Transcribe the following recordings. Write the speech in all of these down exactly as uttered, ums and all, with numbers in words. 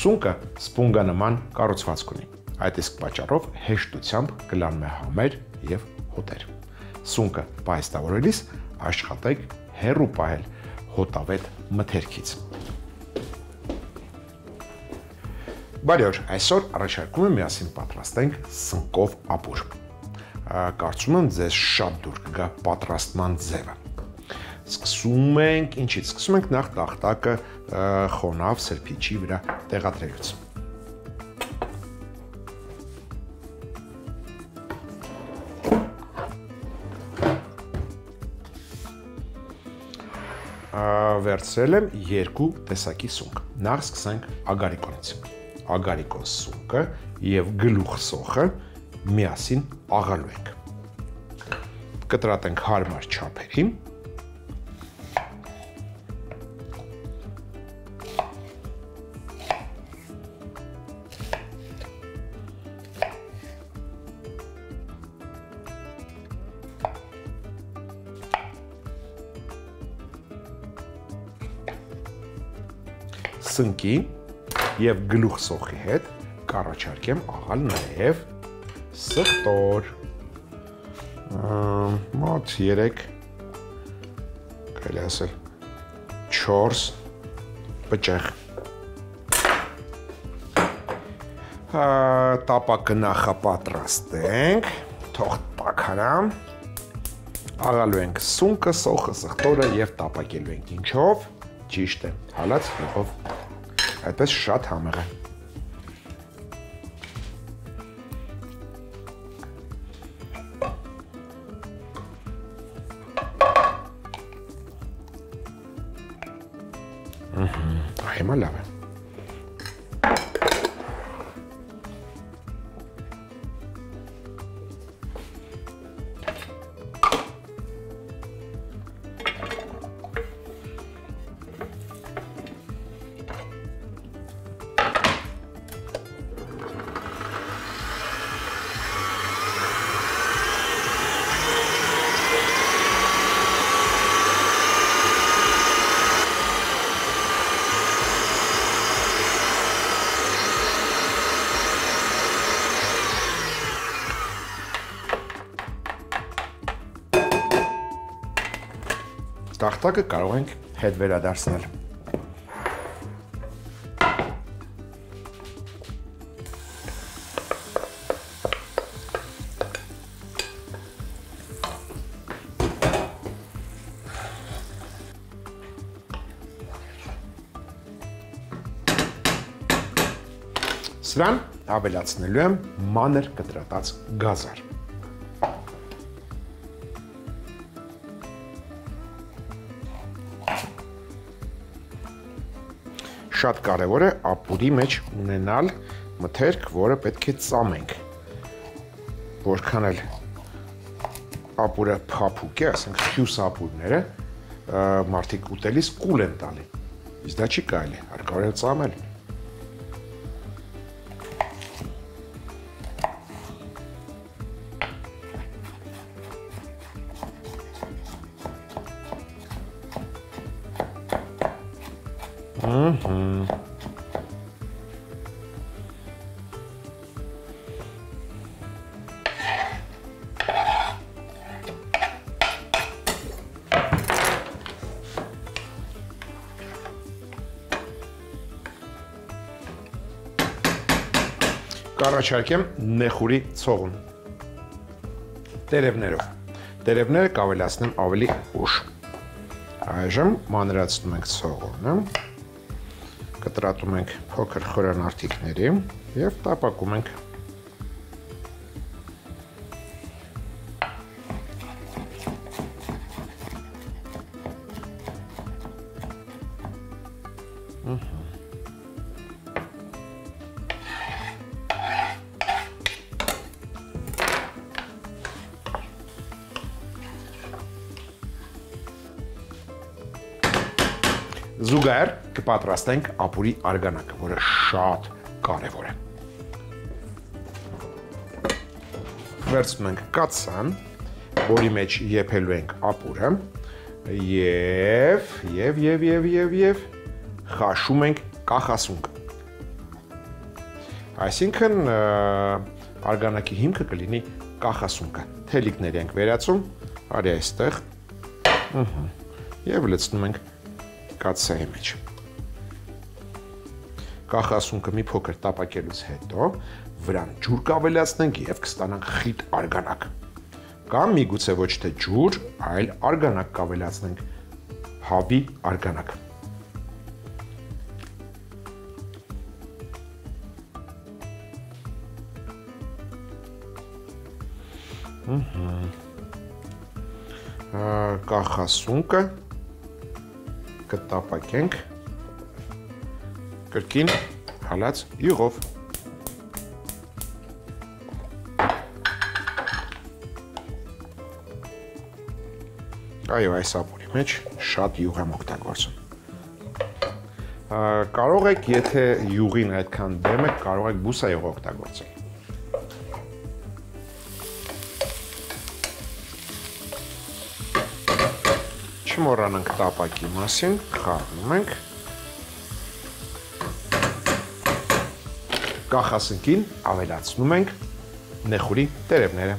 Սունկը սպունգանման կառուցվածք ունի, այդ իսկ պատճառով հեշտությամբ կլանում է համեր և հոտեր։ Սունկը պահեստավորելիս աշխատեք հեռու պահել հոտավետ մթերքից։ Բարի օր, այսօր առաջարկում եմ միասին պատրաստենք սնկով ապուր։ Կարծում եմ ձեզ շատ դուր կգա պատրաստման ձևը։ Սկսում ենք, ինչից, սկսում ենք նախ տախտակը խոնավ սրբիչի վրա տեղադրելուց։ Վերցրել եմ երկու տեսակի սունկ։ Նախ սկսենք ագարիկոնից։ Ագարիկոն սունկը և գլուխ սոխը միասին աղալու ենք։ Կտրատենք հարմար չափերի։ Սնկի և գլուխ սոխի հետ կառաջարկեմ աղալ նաև սխտոր, մոտ երեք, կարելի ասել չորս բջեղ։ Տապակը նախապատրաստենք, թող տաքանա, աղալու ենք սունկը, սոխը, սխտորը և տապակելու ենք ինչով, ճիշտ է, հալած հեղով, այդպես շատ համեղ է։ Հիմա լավ է։ Տախտակը կարող ենք հետ վերադարձնել։ Սրան ավելացնելու եմ մանր կտրատած գազար։ Շատ կարևոր է ապուրի մեջ ունենալ մթերք, որը պետք է ծամենք։ Որքան էլ ապուրը փափուկ է, ասենք հյուս ապուրները, մարդիկ ուտելիս կուլ են տալի, իսկ դա չի կարելի, հարկավոր է ծամել։ Կառաջարկեմ նեխուրի ցողուն տերևներով։ Տերևները կավելացնեմ ավելի ուշ։ Այժմ մանրացնում ենք ցողունը, կտրատում ենք փոքր խորանարդիկների և տապակում ենք։ Զուգահեռ կպատրաստենք ապուրի արգանակը, որը շատ կարևոր է։ Վերցնում ենք կաթսան, որի մեջ եփելու ենք ապուրը և, և, և, և, և, և խաշում ենք կախասունկը։ Այսինքն արգանակի հիմքը կլինի կախասունկը։ Թելիկներ ենք վերածում, արի այստեղ, և լցնում ենք կաթսայի մեջ։ Կախասունկը մի փոքր տապակելուց հետո վրան ջուր կավելացնենք և կստանանք խիտ արգանակ։ Կամ միգուցե ոչ թե ջուր, այլ արգանակ կավելացնենք, հավի արգանակ։ Կախասունկը կտապակենք կրկին հալած յուղով։ Այո, այս ապուրի մեջ շատ յուղ եմ օգտագործում։ Կարող եք, եթե յուղին այդքան դեմ եք, կարող եք բուսայուղ օգտագործել։ Չմոռանանք տապակի մասին, խառնում ենք։ Կախասնկին ավելացնում ենք նեխուրի տերևները։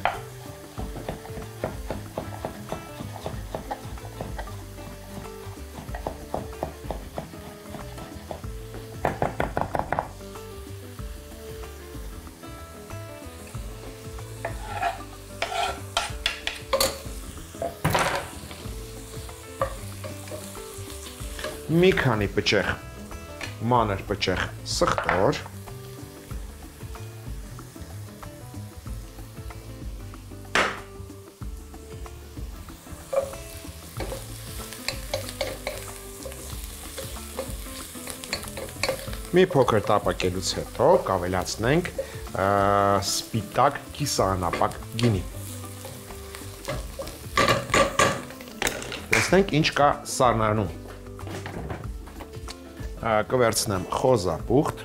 Մի քանի պճեղ, մանր պճեղ սխտոր, մի փոքր տապակելուց հետո կավելացնենք սպիտակ կիսաանապակ գինի։ Տեսնենք ինչ կա սառնարանում։ Կվերցնեմ խոզապուխտ,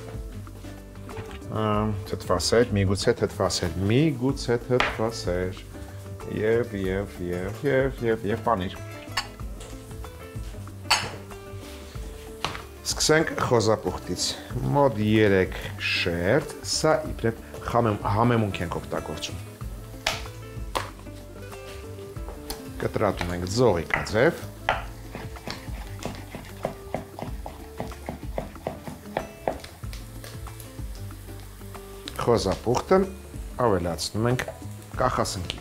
թթվասեր, միգուցե թթվասեր, միգուցե թթվասեր, և, և, և, և, և, և պանիր։ Սկսենք խոզապուխտից, մոտ երեք շերտ, սա իբրև համեմունք ենք օգտագործում։ Կտրատում ենք ձողի կաձև, խոզապուխտը ավելացնում ենք կախասնկի։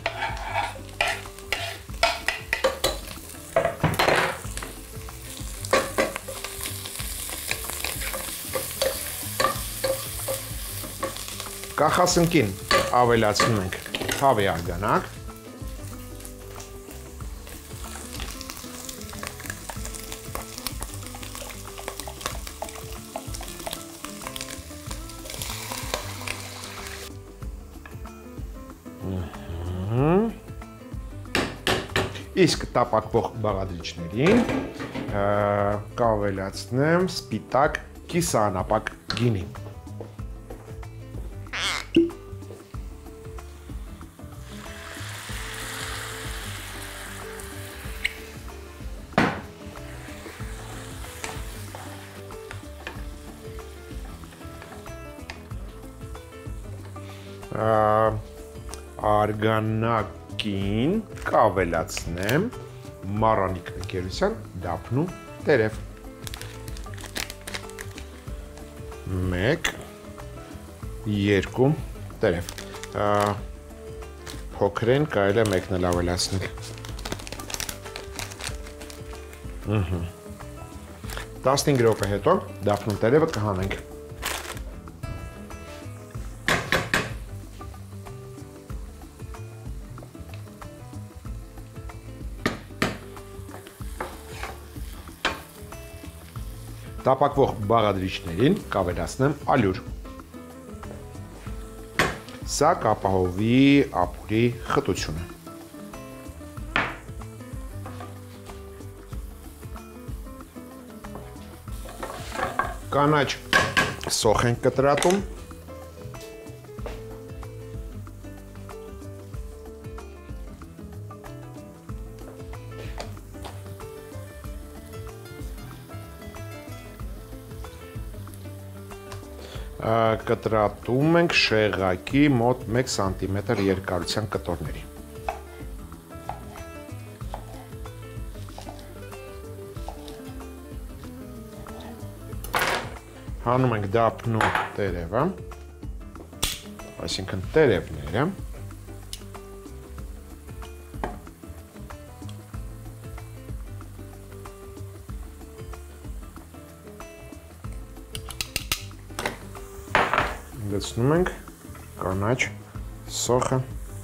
Կախասնկին ավելացնում ենք հավի արգանակ, իսկ տապակվող բաղադրիչներին կավելացնեմ սպիտակ կիսաանապակ գինի։ Արգանակին կավելացնեմ մառանիկ ընկերության դափնու տերև։ Մեկ, երկու տերև։ Փոքրեն կարելի է մեկն էլ ավելացնել։ տասնհինգ րոպե հետո դափնու տերևը կհանենք։ Տապակվող բաղադրիչներին կավելացնեմ ալյուր։ Սա կապահովի ապուրի խտությունը։ Կանաչ սոխ ենք կտրատում։ կտրատում ենք շեղակի մոտ մեկ սանտիմետր երկարության կտորների։ Հանում ենք դափնու տերևը, այսինքն տերևները, լցնում ենք կանաչ սոխը,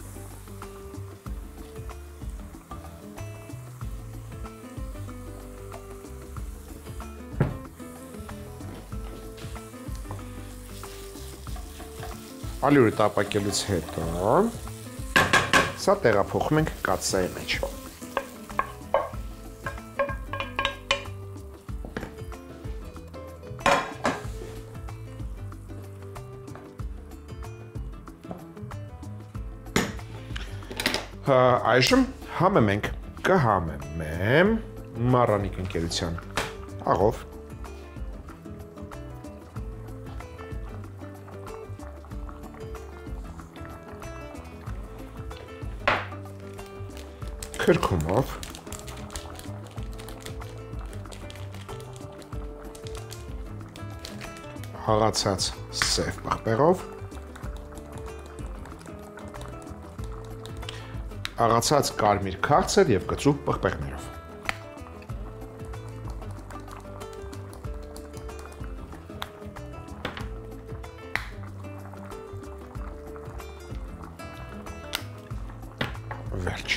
ալյուրը տապակելուց հետո սա տեղափոխում ենք կաթսայի մեջ։ Այժմ համեմ ենք, կհամեմ մառանիկ ընկերության աղով, քրքումով, հաղացած սև պղպեղով, աղացած կարմիր քաղցր և կծու պղպեղներով։ Վերջ։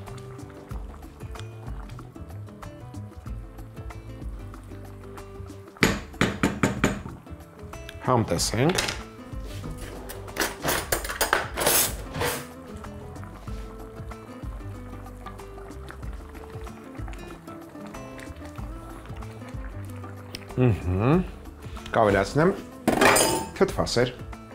Համ տեսենք։ Կավելացնեմ թթվասեր,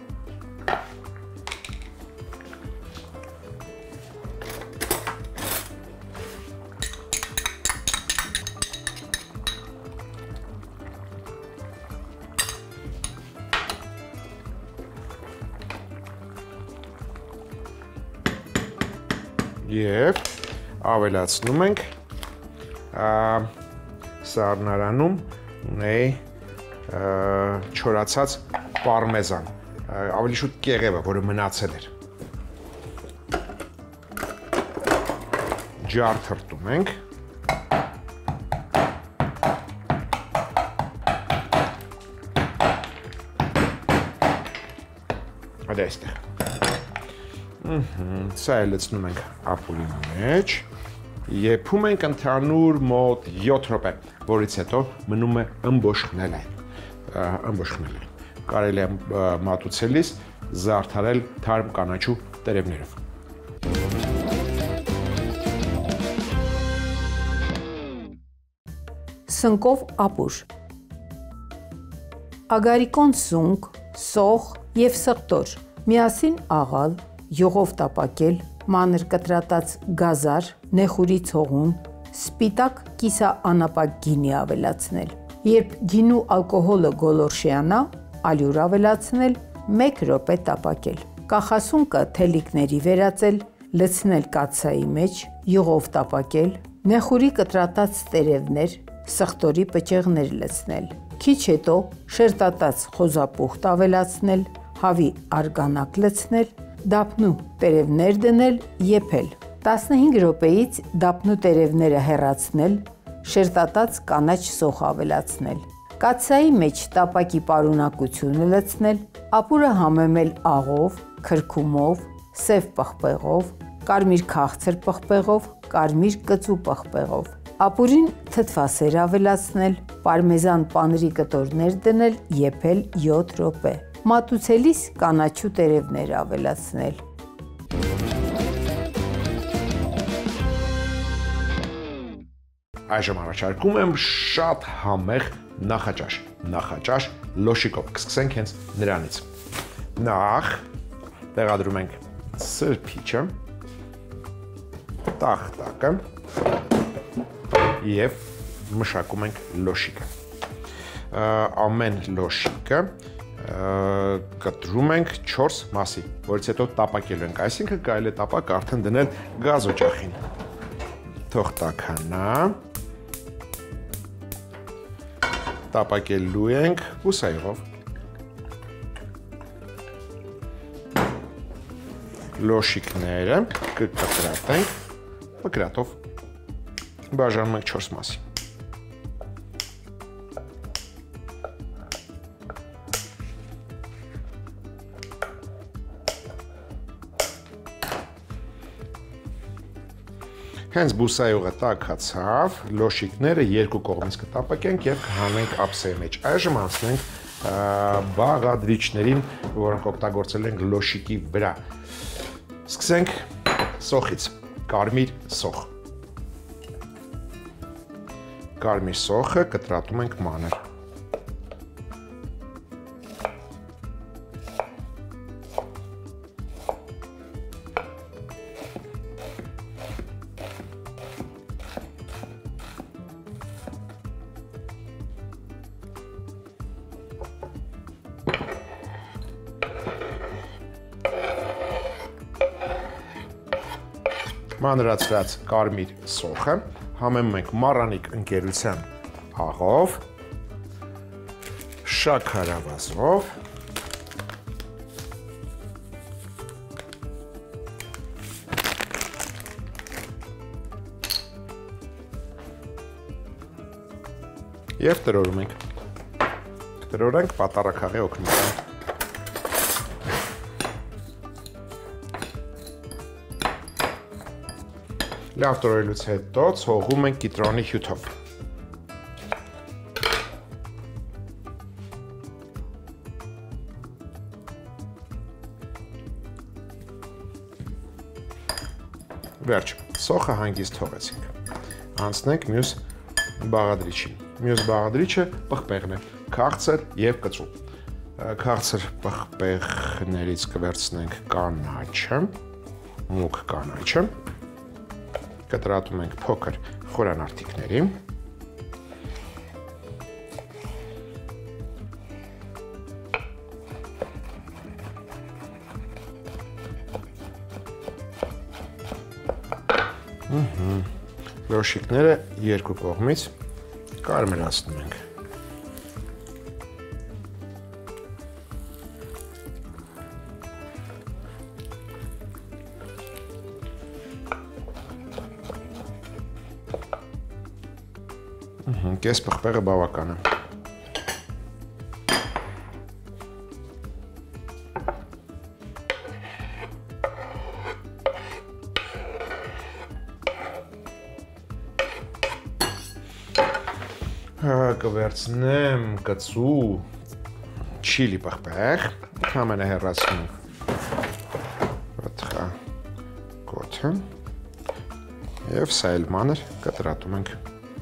և ավելացնում ենք սառնարանում ունեի չորացած պարմեզան, ավելի շուտ կեղևը, որը մնացել էր։ Ջար թրտում ենք։ Այդ այստեղ։ Սա է լցնում ենք ապուրի մեջ, եփում ենք ընդհանուր մոտ յոթ րոպե, որից հետո մնում է ըմբոշխնել այն, ըմբոշխնել այն։ Կարելի է մատուցելիս զարդարել թարմ կանաչու տերևներով։ Սնկով ապուր։ Ագարիկոն սունկ, սոխ և սղտոր միասին աղալ, յուղով տապակել, մանր կտրատած գազար, նեխուրի ցողուն, սպիտակ կիսաանապակ գինի ավելացնել։ Երբ գինու ալկոհոլը գոլորշիանա, ալյուր ավելացնել, մեկ րոպե տապակել։ Կախասունկը թելիկների վերածել, լցնել կաթսայի մեջ, յուղով տապակել, նեխուրի կտրատած տերևներ, սղտորի պճեղներ լցնել։ Քիչ հետո շերտատած խոզապուխտ ավելացնել, հավի արգանակ լցնել, դափնու տերևներ դնել, եփել։ տասնհինգ րոպեից դափնու տերևները հեռացնել, շերտատած կանաչ սոխ ավելացնել։ Կաթսայի մեջ տապակի պարունակությունը լցնել, ապուրը համեմել աղով, քրքումով, սև պղպեղով, կարմիր քաղցր պղպեղով, կարմիր կծու պղպեղով։ Ապուրին թթվասեր ավելացնել, պարմեզան պանրի կտորներ դնել, եփել յոթ րոպե։ Մատուցելիս կանաչու տերևներ ավելացնել։ Այժմ առաջարկում եմ շատ համեղ նախաճաշ, նախաճաշ լոշիկով, կսկսենք հենց նրանից։ Նախ տեղադրում ենք սրբիչը, տախտակը և մշակում ենք լոշիկը։ Ամեն լոշիկը կտրում ենք չորս մասի, որից հետո տապակելու ենք, այսինքն կարելի է տապակ արդեն դնել գազ օջախին։ Թող տաքանա։ Տապակելու ենք բուսայով։ Լոշիկները կկտրատենք, մկրատով բաժանում ենք չորս մասի։ Հենց բուսայողը տաքացավ, լոշիկները երկու կողմից կտապակենք և կհանենք ափսեի մեջ։ Այժմ անցնենք բաղադրիչներին, որոնք օգտագործել ենք լոշիկի վրա։ Սկսենք սոխից, կարմիր սոխ։ Կարմիր սոխը կտրատում ենք մանր։ Մանրացրած կարմիր սոխը համեմում ենք մառանիկ ընկերության աղով, շաքարավազով, և տրորում ենք։ Տրորենք պատառաքաղի օգնությամբ։ Լավ տրորելուց հետո ցողում ենք կիտրոնի հյութով։ Վերջ, սոխը հանգիստ թողեցինք։ Անցնենք մյուս բաղադրիչին։ Մյուս բաղադրիչը պղպեղն է, քաղցր և կծու։ Քաղցր պղպեղներից կվերցնենք կանաչը, մուգ կանաչը։ Կտրատում ենք փոքր խորանարդիկների։ Լոշիկները երկու կողմից կարմրացնում ենք։ Կես պղպեղը բավական է։ Կվերցնեմ կծու չիլի պղպեղ, ամենահեռացնում պտղա կոթը և սա էլ մանր կտրատում ենք։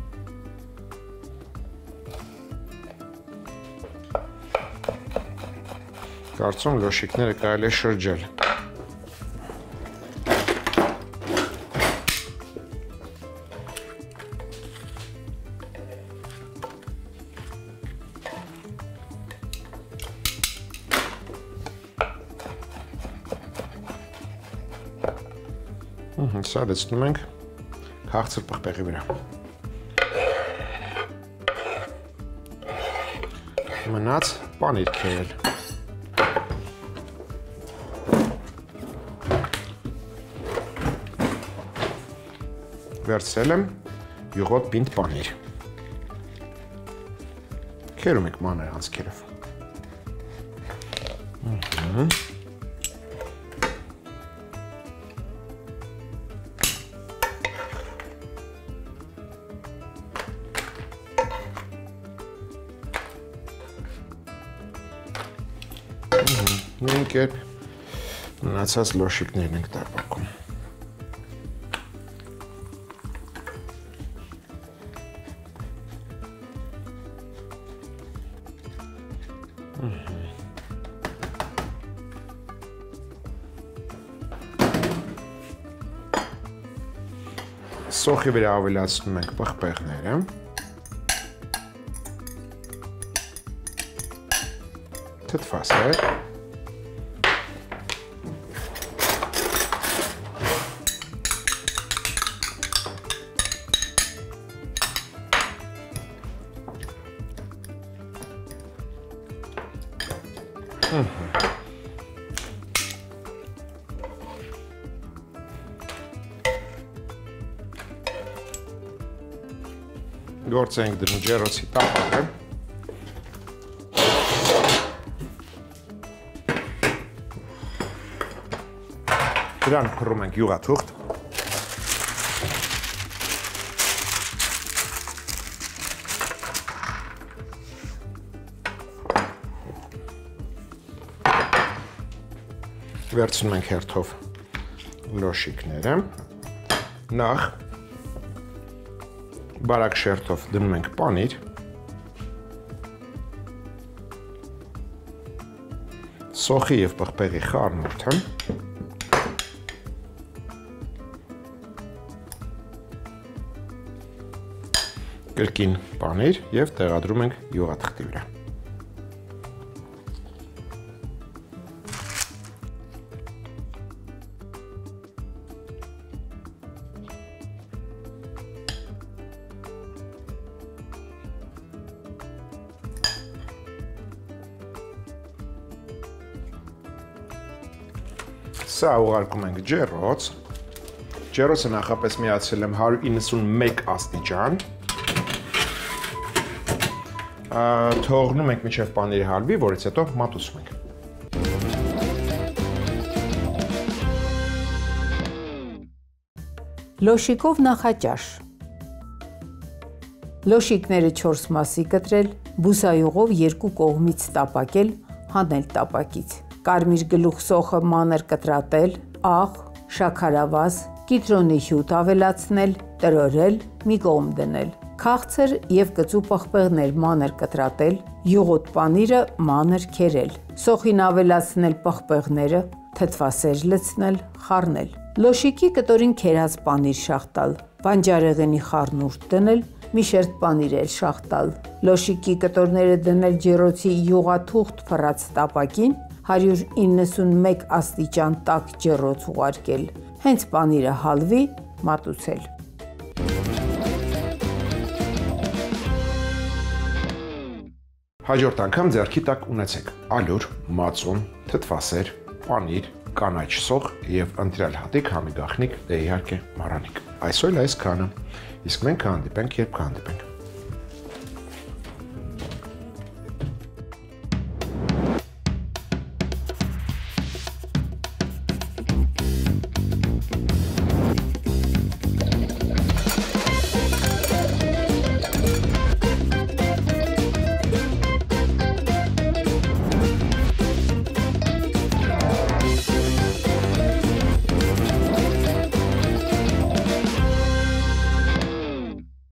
Կարծում լոշիկները կարելի է շրջել։ Սա լցնում ենք քաղցր պղպեղի վրա։ Մնաց պանիր քերել։ Վերցրել եմ յուղոտ պինդ պանիր։ Քերում ենք մանր անցքերով։ Նույն կերպ մնացած լոշիկներն ենք տապակում։ Սոխի վրա ավելացնում ենք պղպեղները։ թթվասեր, գործ ենք դնում ջեռոցի տապակը, դրան փռում ենք յուղաթուղթ, վերցնում ենք հերթով լոշիկները, նախ բարակ շերտով դնում ենք պանիր, սոխի և պղպեղի խառնուրդը, կրկին պանիր և տեղադրում ենք յուղաթղթի վրա։ Սա ուղարկում ենք ջեռոց, ջեռոցը նախապես միացրել եմ հարյուր իննսունմեկ աստիճան, թողնում ենք մինչև պանիրը հալվի, որից հետո մատուցում ենք։ Լոշիկով նախաճաշ։ Լոշիկները չորս մասի կտրել, բուսայուղով երկու կողմից տապակել, հանել տապակից։ Կարմիր գլուխ սոխը մանր կտրատել, աղ, շաքարավազ, կիտրոնի հյութ ավելացնել, տրորել, մի կողմ դնել։ Քաղցր և կծու պղպեղներ մանր կտրատել, յուղոտ պանիրը մանր քերել։ Սոխին ավելացնել պղպեղները, թթվասեր լցնել, խառնել։ Լոշիկի կտորին քերած պանիր շաղ տալ, բանջարեղենի խառնուրդ դնել, մի շերտ պանիր էլ շաղ տալ։ Լոշիկի կտորները դնել ջեռոցի յուղաթուղթ փռած տապակին, հարյուր իննսունմեկ աստիճան տաք ջեռոց ուղարկել, հենց պանիրը հալվի, մատուցել։ Հաջորդ անգամ ձեռքի տակ ունեցեք ալյուր, մածուն, թթվասեր, պանիր, կանաչ սոխ և ընտրյալ հատիկ, համի գաղտնիք, դե իհարկե մառանիկ։ Այսօր այսքանը, իսկ մենք կհանդիպենք, երբ կհանդիպենք։